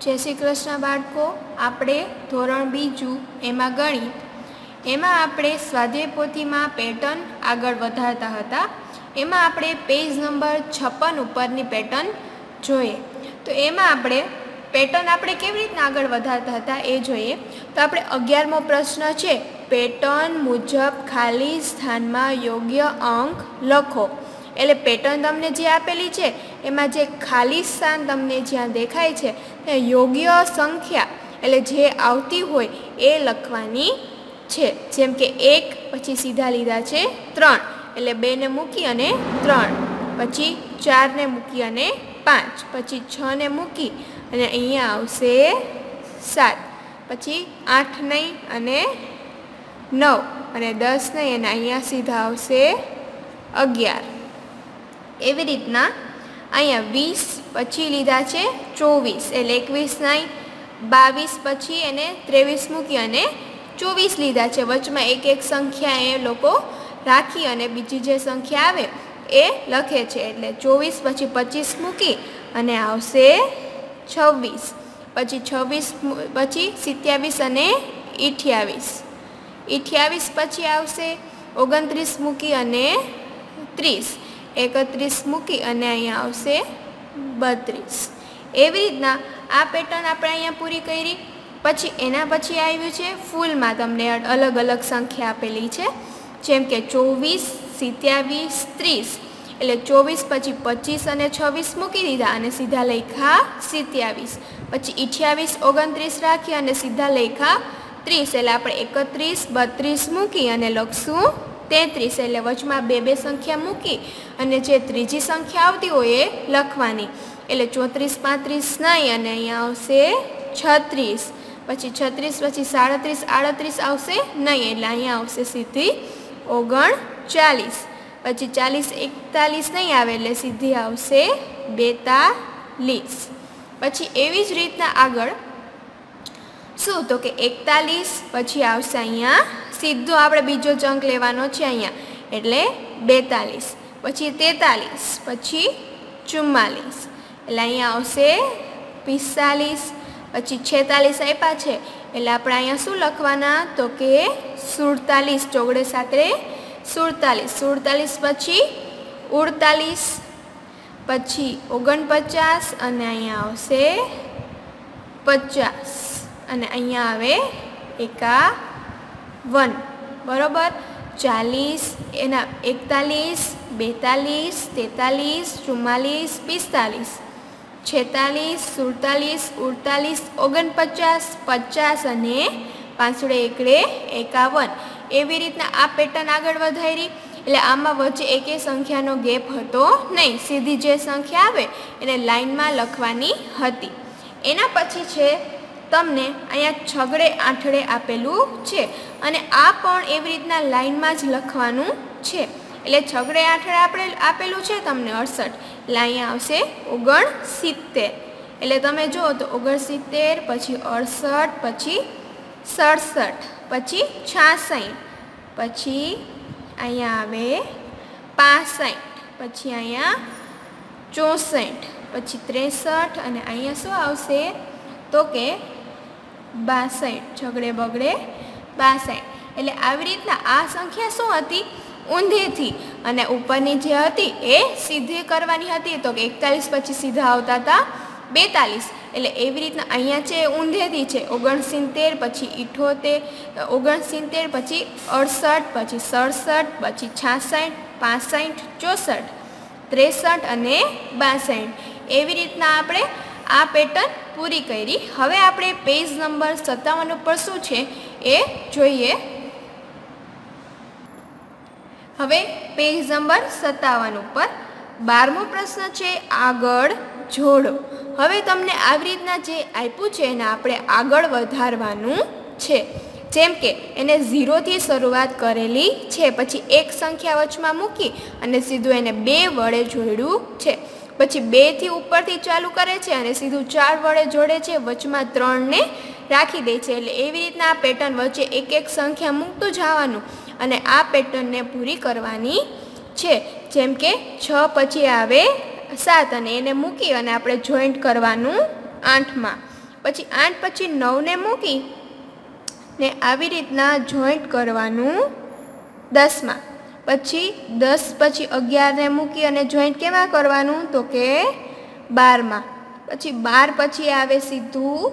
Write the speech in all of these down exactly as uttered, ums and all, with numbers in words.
जय श्री कृष्ण बाळको। आपणे धोरण बीजू एमां गणित एमां आपणे स्वाध्याय पोथीमां पेटर्न आगळ वधारता हता। एमां आपणे पेज नंबर छप्पन उपरनी पेटर्न जोईए। तो एमां आपणे पेटर्न आपणे केवी रीतना आगळ वधारता हता ए जोईए। तो आपणे अगियारमो प्रश्न छे, पेटर्न मुजब खाली स्थानमां योग्य अंक लखो। एटले पेटर्न तमने जे आपेली छे एमां जे खाली स्थान तमने ज्यां देखाय छे ते योग्य संख्या एटले जे आवती होय ए लखवानी छे। जेम के एक पछी सीधा लीधा छे त्रण एटले बे ने मूकी अने त्रण, पछी चार ने मूकी अने पांच, पछी छ ने मूकी अने अहींया आवशे सात, पछी आठ नहीं अने नौ अने दस नहीं अने अहींया सीधा आवशे अगियार। एवी रीतना अहींया वीस पछी लीधा छे चौवीस एटले एकवीस नहीं, बावीस पछी एने त्रेवीस मूकी अने चौवीस लीधा छे। वचमां एक एक संख्या ए लोको राखी अने बीजी जे संख्या आवे ए लखे छे एटले चौवीस पछी पच्चीस मूकी अने आवशे छवीस, पछी छवीस पछी सत्यावीस अने अठावीस, अठावीस पछी आवशे ओगणत्रीस मूकी अने त्रीस, एकत्रीस मूकी अने अहींया आवशे बत्रीस। एवी रीतना आ पेटर्न आपणे अहींया पूरी करी। पछी एना पछी आव्युं छे फूलमां तमने अलग अलग संख्या आपेली छे, जेम के चौवीस, सत्यावीस, त्रीस एटले चौवीस पछी पच्चीस अने छवीस मूकी दीधा अने सीधा लख्या सत्यावीस, पछी अठावीस ओगणत्रीस राखी अने सीधा लख्या त्रीस एटले आपणे एकत्रीस बत्रीस मूकी अने लखशुं तेत्रीस एटले वचमां बे बे संख्या मूकी अने जे त्रीजी संख्या आवती होय ए लखवानी एटले चौत्रीस પાંત્રીસ नहीं अने अहींया आवशे छत्रीस, पछी छत्रीस पछी साड़त्रीस आड़त्रीस आवशे नहीं एटले अहींया आवशे सीधी ओगणचालीस, पछी चालीस एकतालीस नहीं आवे एटले सीधी आवशे बेतालीस। पछी एवी ज रीतना आगळ शुं तो के एकतालीस पछी आवशे अहींया सीधो आपणे बीजो ज अंक लेवानो छे अहींया एटले बेतालीस, पछी तेतालीस पछी चुम्मालीस एटले अहींया आवशे पिस्तालीस, पछी छेतालीस आप्या छे एटले आपणे अहींया शुं लखवाना तो के सुड़तालीस, चौगड़े सातरे सुड़तालीस, सुड़तालीस पछी उड़तालीस, पछी ओगणपचास अने अहींया आवशे पचास अने अहींया आवे एकावन बरोबर। चालीस एना एकतालीस बेतालीस तेतालीस चुम्मालीस पिस्तालीस छेतालीस सुड़तालीस उड़तालीस ओगणपचास पचास अने पांचड़े एकड़े एकावन। एवी रीतना आ पेटर्न आगळ वधारी एटले आमां वच्चे एके संख्यानो गेप हतो नहीं, सीधी जे संख्या आवे एने लाइनमां लखवानी हती। एना पछी छे तमने अहींया छगड़े आठड़े आपेलुं छे अने आ पण एवी रीतना लाइनमां ज लखवानुं छे एटले छगड़े आठड़े आपणे आपेलुं छे तमने अड़सठ एटले अहींया आवशे ओगणसित्तेर एटले तमे जुओ तो ओगणसित्तेर पछी अड़सठ पछी सड़सठ पछी छासठ पछी अहींया आवे पासठ पछी अहींया चौसठ पछी त्रेसठ अने अहींया शुं आवशे तो के बासठ, छगड़े बगड़े बासठ एटले आवी रीतना आ संख्या शुं हती ऊंधेथी अने उपरनी जे हती ए सीधे करवानी हती तो के एकतालीस पछी सीधा आवता था बेतालीस एटले एवी रीतना अहींया छे ऊंधेथी छे ओगणसित्तेर पछी इठोतेर ओगणसित्तेर पछी अड़सठ पछी सड़सठ पछी छासठ पासठ चौसठ त्रेसठ अने बासठ। एवी रीतना आपणे आ पेटर्न पूरी करी। हवे आपणे पेज नंबर सत्तावन पर शुं छे ए जोईए। हवे पेज नंबर सत्तावन पर बारमो प्रश्न छे आगळ जोड़ो। हवे तमने आवी रीतना जे आप्युं छे एने आपणे आगळ वधारवानुं छे, जेम के एने जीरो थी शरूआत करेली छे, पछी एक संख्या वचमां मूकी अने सीधुं एने बे वडे जोड्युं छे, पछी बे थी उपर थी चालू करे छे अने सीधुं चार वडे जोड़े छे, वचमां त्रण ने राखी दे छे। एटले एवी रीतना आ पेटर्न वच्चे एक एक संख्या मूकतुं जवानुं अने आ पेटर्न ने पूरी करवानी छे। जेम के छ पछी आवे सात अने एने मूकी अने आपणे जोइंट करवानुं आठ मां, પછી આઠ પછી નવને મૂકી ને આવી રીતના જોઈન્ટ કરવાનું દસમાં. પછી દસ પછી અગિયારને મૂકી અને જોઈન્ટ કેમાં કરવાનું તો કે બારમાં. પછી બાર પછી આવે સીધું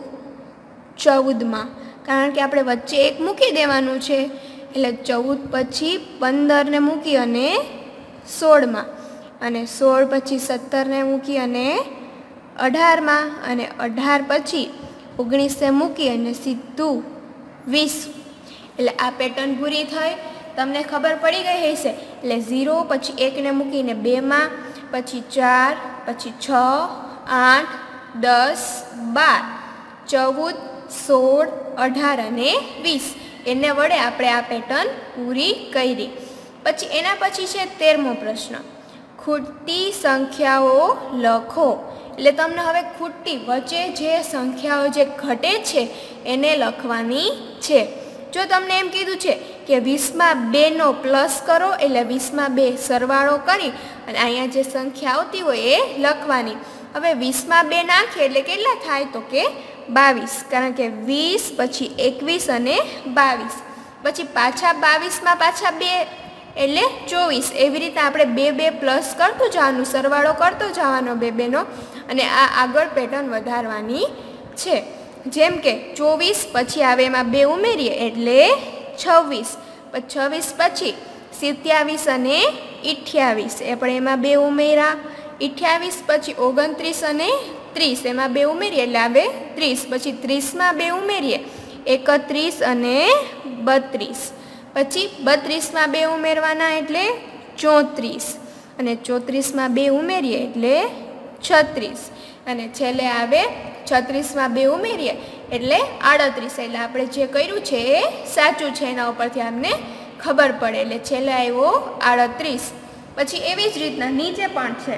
ચૌદમાં, કારણ કે આપણે વચ્ચે એક મૂકી દેવાનું છે એટલે ચૌદ પછી પંદરને મૂકી અને સોળમાં, અને સોળ પછી સત્તરને મૂકી અને અઢારમાં, અને અઢાર પછી ઓગણીસને મૂકી અને સીધું વીસ. એટલે આ પેટર્ન પૂરી થઈ. તમને ખબર પડી ગઈ હશે. એટલે ઝીરો પછી એકને મૂકીને બેમાં, પછી ચાર, પછી છ, આઠ, દસ, બાર, ચૌદ, સોળ, અઢાર અને વીસ. એને વડે આપણે આ પેટર્ન પૂરી કરી. પછી એના પછી છે તેરમો પ્રશ્ન, ખૂટતી સંખ્યાઓ લખો. એટલે તમને હવે ખૂટતી વચ્ચે જે સંખ્યાઓ જે ઘટે છે એને લખવાની છે. જો તમને એમ કીધું છે કે વીસમાં બેનો પ્લસ કરો એટલે વીસમાં બે સરવાળો કરી અને અહીંયા જે સંખ્યા આવતી હોય એ લખવાની. હવે વીસમાં બે નાખીએ એટલે કેટલા થાય તો કે બાવીસ, કારણ કે વીસ પછી એકવીસ અને બાવીસ. પછી પાછા બાવીસમાં પાછા બે એટલે ચોવીસ. એવી રીતે આપણે બે બે પ્લસ કરતું જવાનું, સરવાળો કરતો જવાનો બે બેનો, અને આ આગળ પેટર્ન વધારવાની છે. જેમ કે ચોવીસ પછી આવે એમાં બે ઉમેરીએ એટલે છવ્વીસ, પછી છવ્વીસ પછી સિત્યાવીસ અને અઠ્યાવીસ એ પણ એમાં બે ઉમેરા. અઠ્યાવીસ પછી ઓગણત્રીસ અને ત્રીસ એમાં બે ઉમેરીએ એટલે આવે ત્રીસ. પછી ત્રીસમાં બે ઉમેરીએ એકત્રીસ અને બત્રીસ. પછી બત્રીસમાં બે ઉમેરવાના એટલે ચોત્રીસ, અને ચોત્રીસમાં બે ઉમેરીએ એટલે છત્રીસ, અને છેલ્લે આવે છત્રીસમાં બે ઉમેરીએ એટલે આડત્રીસ. એટલે આપણે જે કર્યું છે એ સાચું છે, એના ઉપરથી અમને ખબર પડે. એટલે છેલ્લે આવ્યો આડત્રીસ. પછી એવી જ રીતના નીચે પણ છે.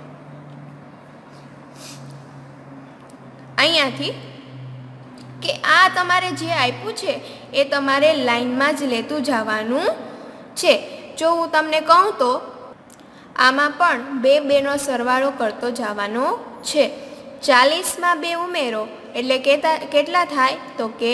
અહીંયાથી કે આ તમારે જે આપ્યું છે એ તમારે લાઈનમાં જ લેતું જવાનું છે. જો હું તમને કહું તો આમાં પણ બે બેનો સરવાળો કરતો જવાનો છે. ચાલીસમાં બે ઉમેરો એટલે કેટલા કેટલા થાય તો કે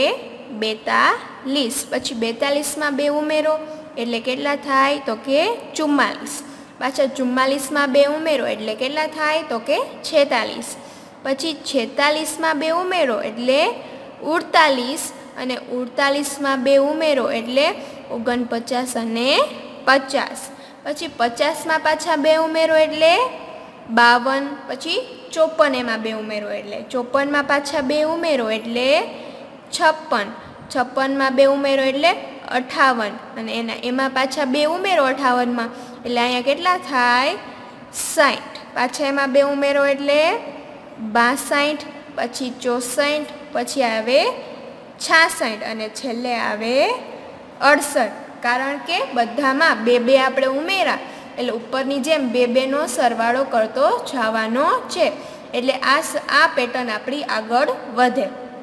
બેતાલીસ. પછી બેતાલીસમાં બે ઉમેરો એટલે કેટલા થાય તો કે ચુમ્માલીસ. પાછા ચુમ્માલીસમાં બે ઉમેરો એટલે કેટલા થાય તો કે છેતાલીસ. પછી છેતાલીસમાં બે ઉમેરો એટલે ઉડતાલીસ, અને ઉડતાલીસમાં બે ઉમેરો એટલે ઓગણપચાસ અને પચાસ. પછી પચાસમાં પાછા બે ઉમેરો એટલે બાવન. પછી ચોપન એમાં બે ઉમેરો એટલે ચોપનમાં પાછા બે ઉમેરો એટલે છપ્પન. છપ્પનમાં બે ઉમેરો એટલે અઠાવન, અને એના એમાં પાછા બે ઉમેરો અઠાવનમાં એટલે અહીંયા કેટલા થાય સાઠ. પાછા એમાં બે ઉમેરો એટલે બાસઠ. પછી ચોસઠ, પછી આવે છાસઠ, અને છેલ્લે આવે અડસઠ. કારણ કે બધામાં બે બે આપણે ઉમેરા એટલે ઉપરની જેમ બે બેનો સરવાળો કરતો જવાનો છે. એટલે આ આ પેટર્ન આપણી આગળ વધે.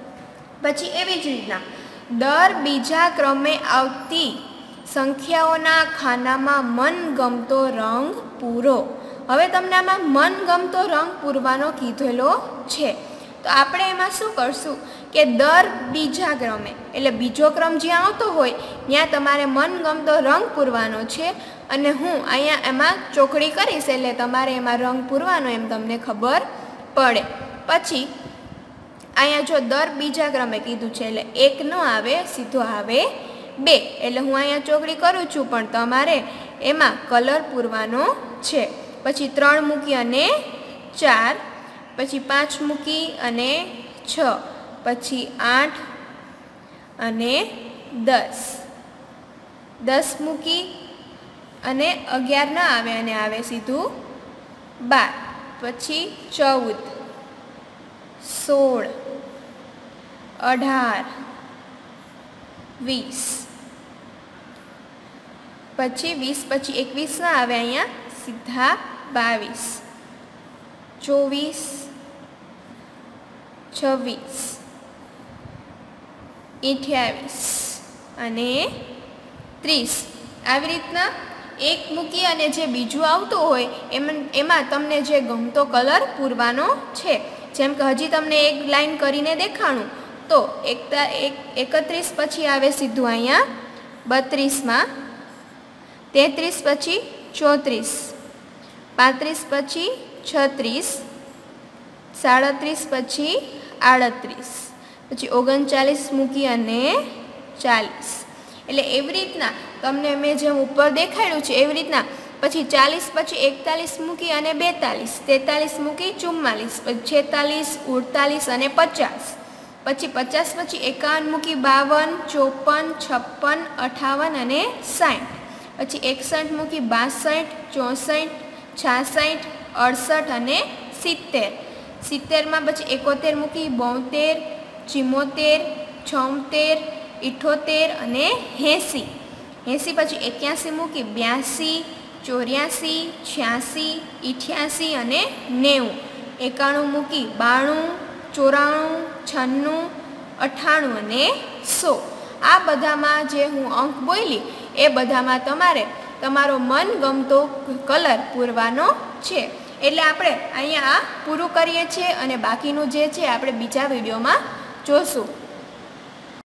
પછી એવી જ રીતના દર બીજા ક્રમે આવતી સંખ્યાઓના ખાનામાં મનગમતો રંગ પૂરો. હવે તમને આમાં મનગમતો રંગ પૂરવાનો કીધેલો છે, તો આપણે એમાં શું કરશું કે દર બીજા ક્રમે એટલે બીજો ક્રમ જ્યાં આવતો હોય ત્યાં તમારે મનગમતો રંગ પૂરવાનો છે. અને હું અહીંયા એમાં ચોકડી કરીશ એટલે તમારે એમાં રંગ પૂરવાનો એમ તમને ખબર પડે. પછી અહીંયા જો દર બીજા ક્રમે કીધું છે એટલે એક ન આવે, સીધો આવે બે. એટલે હું અહીંયા ચોકડી કરું છું, પણ તમારે એમાં કલર પૂરવાનો છે. પછી ત્રણ મૂકી અને ચાર, પછી પાંચ મૂકી અને છ, પછી આઠ અને દસ, દસ મૂકી અને અગિયાર ના આવે અને આવે સીધું બાર. પછી ચૌદ, સોળ, અઢાર, વીસ. પછી વીસ પછી એકવીસ ના આવે અહીંયા સીધા બાવીસ, ચોવીસ, છવ્વીસ, અઠ્યાવીસ અને ત્રીસ. આવી રીતના એક મૂકી અને જે બીજું આવતું હોય એમાં એમાં તમને જે ગમતો કલર પૂરવાનો છે. જેમ કે હજી તમને એક લાઈન કરીને દેખાણું તો એકતા એક એકત્રીસ પછી આવે સીધું અહીંયા બત્રીસમાં, તેત્રીસ પછી ચોત્રીસ, પાંત્રીસ પછી છત્રીસ, સાડત્રીસ પછી આડત્રીસ, પછી ઓગણચાલીસ મૂકી અને ચાલીસ. એટલે એવી રીતના તમને મેં જેમ ઉપર દેખાડ્યું છે એવી રીતના પછી ચાલીસ પછી એકતાલીસ મૂકી અને બેતાલીસ, તેતાલીસ મૂકી ચુમ્માલીસ, પછી છેતાલીસ, અડતાલીસ અને પચાસ, પછી પચાસ પછી એકાવન મૂકી બાવન, ચોપન, છપ્પન, અઠાવન અને સાઠ, પછી એકસઠ મૂકી બાસઠ, ચોસઠ, છાસઠ, અડસઠ અને સિત્તેર, સિત્તેરમાં પછી એકોતેર મૂકી બોતેર, ચિમ્મોતેર, છોતેર, ઇઠ્ઠોતેર અને એંસી, એંસી પછી એક્યાસી મૂકી બ્યાસી, ચોર્યાસી, છ્યાસી, અઠ્યાસી અને નેવું, એકાણું મૂકી બાણું, ચોરાણું, છન્નું, અઠ્ઠાણું અને સો. આ બધામાં જે હું અંક બોલી એ બધામાં તમારે તમારો મનગમતો કલર પૂરવાનો છે. એટલે આપણે અહીંયા આ પૂરું કરીએ છીએ અને બાકીનું જે છે આપણે બીજા વિડીયોમાં જોશું.